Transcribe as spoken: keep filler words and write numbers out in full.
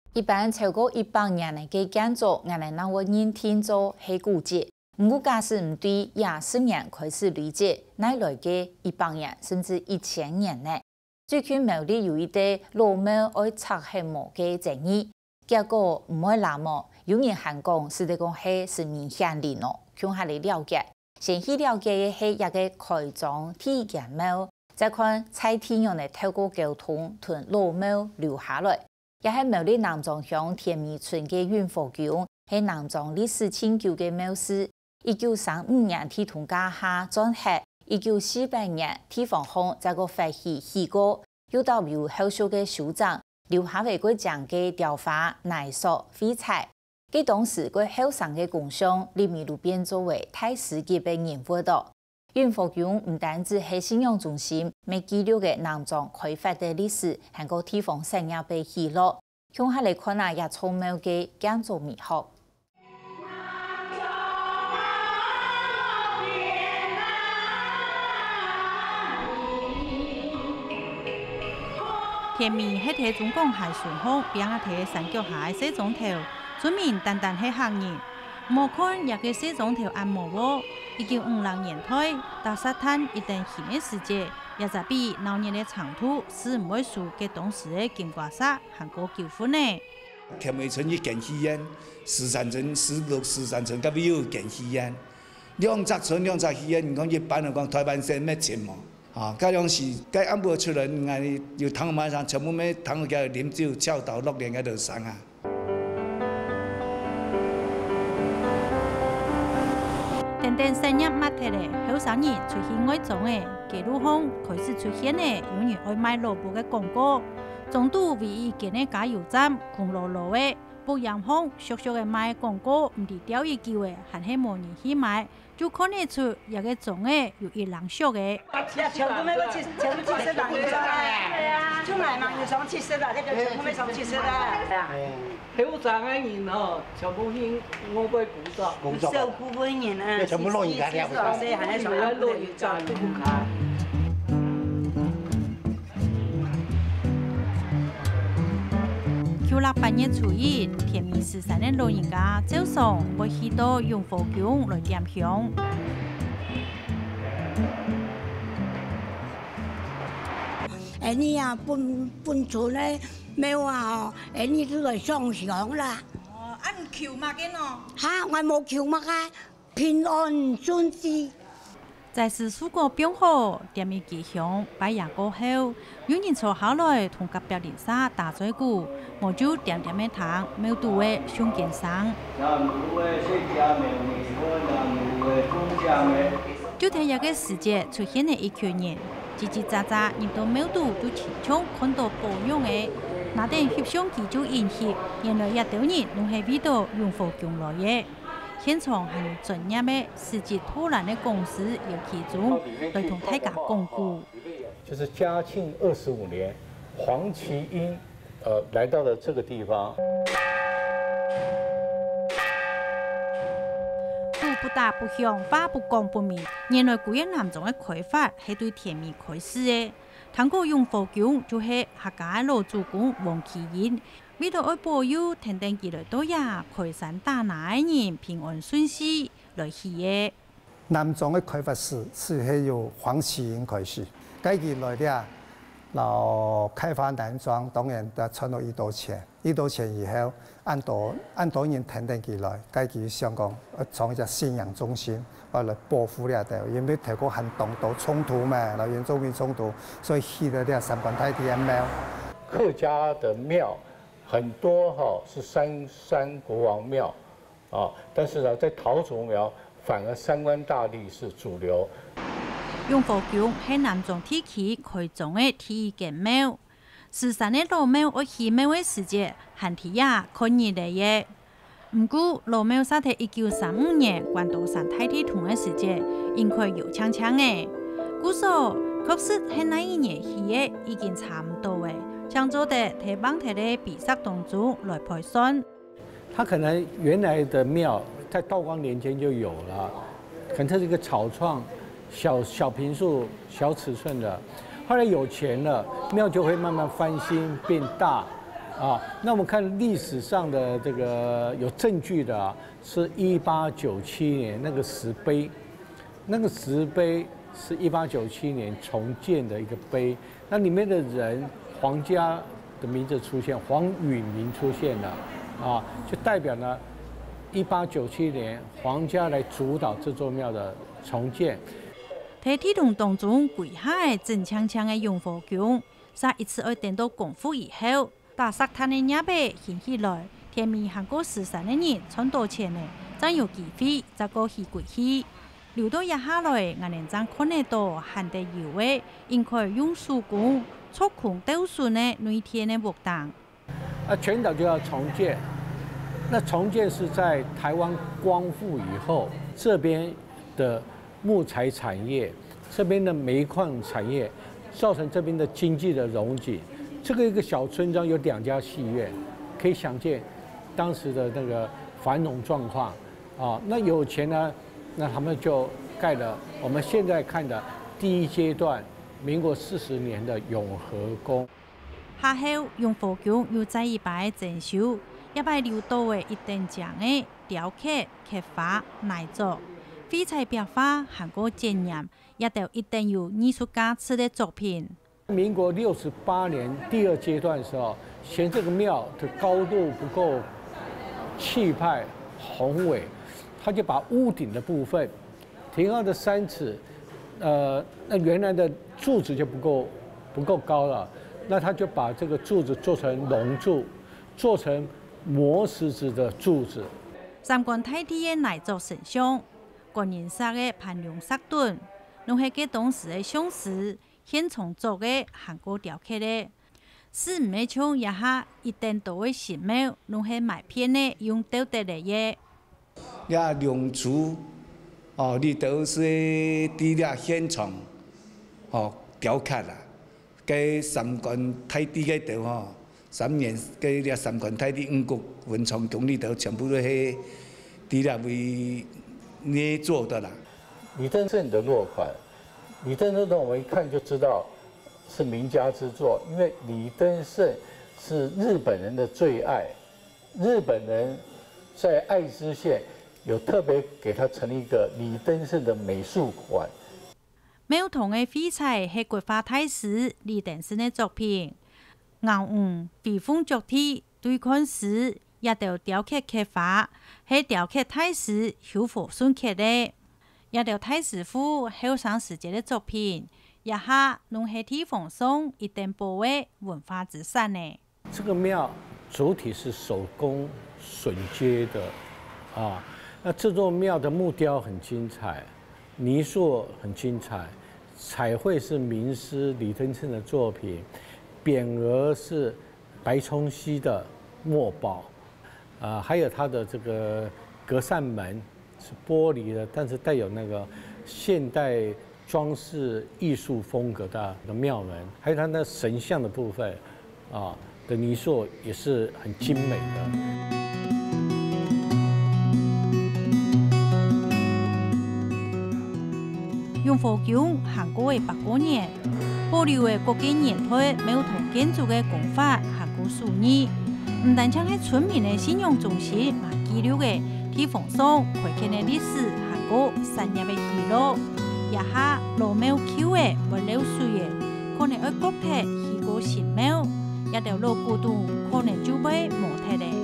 一般超过一百年的嘅建筑，我哋那会认定做系古迹。不过假使唔对廿四年开始理解，乃来嘅一百年甚至一千年呢？最近庙里有一对老庙爱拆黑墓嘅争议，结果唔爱那么，有人喊讲是得讲系是明显的咯，向下嚟了解。先去了解嘅系一个开张体验庙，再看蔡天用嚟透过交通同老庙留下来。也喺庙里南庄乡田米村嘅运佛宫，係南莊歷史悠久嘅廟寺。一九三五年天同家下轉黑，一九四八年地方空再個發起起過，又到由後續嘅首長留下為佢講嘅雕花、泥塑、廢材。佢當時佢後生嘅工商，里面路變作為太史級嘅人物度。運佛宮唔單止係信仰中心，咪記錄嘅南莊開發嘅歷史，還個地方產業被記錄。向下嚟看下也充滿嘅建築美學。 田米係睇中國係順風，並且睇三腳蟹四種頭，村民單單係客人。莫看也嘅四種頭按摩喎，一九五六年推到沙灘一段新嘅世界，也就比老年嘅長途是唔會輸嘅當時嘅金瓜沙韓國糾紛呢。 田尾村去建戲院，石山村、石鹿石山村嗰邊有建戲院，兩隻村兩隻戲院，你講一般嚟講台灣省咩錢嘛？啊，嗰樣是該安排出來，我要躺馬上全部咩躺喺飲酒、跳島、樂園嗰度上啊。 等等產業馬蹄咧，後生人出現愛種嘅，街路上開始出現咧，有人愛賣蘿蔔嘅廣告。中途唯一間嘅加油站空落落嘅，不陽光熟熟嘅賣廣告，唔係釣魚機會，還係冇人去買，就看得出一個種嘅有一人熟嘅。 全部每個七，全部七十人以上嘅，就買嘛，以上七十啦，呢個全部每上七十啦。 後生嘅人哦，全部去我個工作， 工作，受苦嘅人啊，全部老人家嘅，老細還係上老人家都唔卡。 九六八年初一，田米十三嘅老人家早上會去到永福宮來點香。 誒你啊，搬搬厝咧，廟啊，誒你都來上香啦。 哦，啊唔求乜嘅喏？ 嚇，我冇求乜啊，平安順利。 在是蔬果變好，點米吉祥，拜日過後，有人坐下來同隔壁鄰舍打嘴鼓，我就點點嘅糖，廟度嘅上肩上。就睇一個時節出現嘅一群人，嘰嘰喳喳入到廟度就前衝看到保養嘅，那點翕相機就引起，原來一堆人攏係為到永福宮來嘅。現場還有專業的司機突然的公司有其中，來同大家講故。 就是嘉慶二十五年，黃麒英，呃，來到了這個地方。 路不大不響，話不講不明。原來古越南種的開發係對田米開始的。通過永福宮就係客家老主公黃麒英。為咗愛保佑天定幾來到呀，開山打奶人平安順遂來起嘅。 南莊嘅開發史是係由黃麒英開始，該幾來啲老開發南莊，當然就傳到一刀錢，一刀錢以後，按多按多人天定幾來，該幾香港創一個信仰中心，我來保護了的，因為睇過很東島衝突嘛，老原住民衝突，所以起了啲三官太帝廟。 客家的廟。很多哈是三山國王廟，啊，但是呢，在桃竹苗反而三官大帝是主流。 永福宮係南莊地區開張嘅第一間廟，時常嘅老廟我起廟嘅時節，限體呀看熱嚟嘅。唔過老廟實喺一九三五年關島山太帝同嘅時節，應該有槍槍嘅。故說確實喺那一年起嘅已經差唔多嘅。想做的提幫提的比賽當中來培訓。 他可能原來的廟在道光年間就有了，可能它是一個草創、小小坪數、小尺寸的。後來有錢了，廟就會慢慢翻新變大， 啊。那我们看历史上的这个有证据的啊，是一八九七年那个石碑，那个石碑是一八九七年重建的一个碑，那里面的人皇家的名字出现，黄允明出现了，啊，就代表呢，一八九七年皇家来主导这座庙的重建。 在天龙当中，跪下的真枪枪的永和宫，在一次二等到功夫以后，大石滩的野白掀起来，天面韩國時辰的人穿到前呢，真有機會再過去跪去。流到一下來，我哋真看得到韓地搖嘅，應該用手工觸控雕塑呢內天的木檔。 啊，全島就要重建，那重建是在台灣光復以後，這邊的木材產業，這邊的煤礦產業，造成這邊的經濟的榮景。這個一個小村莊有兩家戲院，可以想見當時的那個繁榮狀況啊。那有錢呢，那他們就蓋了我們現在看的第一階段，民國四十年的永和宮。 下後永和宮又再一擺整修，一擺留到嘅一定獎嘅雕刻、刻畫、泥作、廢材壁畫，韓國經驗，也都一定有藝術價值的作品。 民國六十八年第二階段的時候，嫌這個廟的高度不夠氣派宏偉，他就把屋頂的部分提高了三尺，呃，那原來的柱子就不夠不夠高了，那他就把這個柱子做成龍柱，做成磨石子的柱子。 三觀大帝嘅泥作神像，觀音煞嘅盤龍石墩，攏係佢當時嘅相師現創作嘅韓國雕刻咧。是唔係像一下一定到嘅神廟，攏係賣片咧用雕得嚟嘅。 呀，龍柱哦，你都是啲咧現場哦雕刻啦，嘅三觀大帝嘅度吼。三年嘅啲三觀大帝五穀文創宮裡頭全部都係啲咧為捏做的啦。 李登盛的落款，李登盛的我們一看就知道是名家之作，因為李登盛是日本人的最愛，日本人在愛知縣有特別給他成立一個李登盛的美術館。 廟堂嘅廢材係國畫大師李登盛嘅作品。硬五避風着體對抗時，也都雕刻刻畫，係雕刻大師邱火順刻的，也都大師傅後生時節的作品，一下攏係地方上一定保衛文化資產呢。 這個廟主體是手工榫接的，啊，那這座廟的木雕很精彩，泥塑很精彩，彩繪是名師李登盛的作品。匾額是白崇禧的墨寶，啊，還有它的這個隔扇門是玻璃的，但是帶有那個現代裝飾藝術風格的廟門，還有它那神像的部分，啊的泥塑也是很精美的。 永和宮韓國嘅百多年。保留嘅國家年代廟堂建築嘅工法韓國屬意，唔單止係村民嘅信仰中心，嘛記錄嘅地方上開墾嘅歷史韓國產業嘅記錄，一下老廟橋嘅不流水嘅，可能喺國鐵去過新廟，一條老古洞可能就被磨退咧。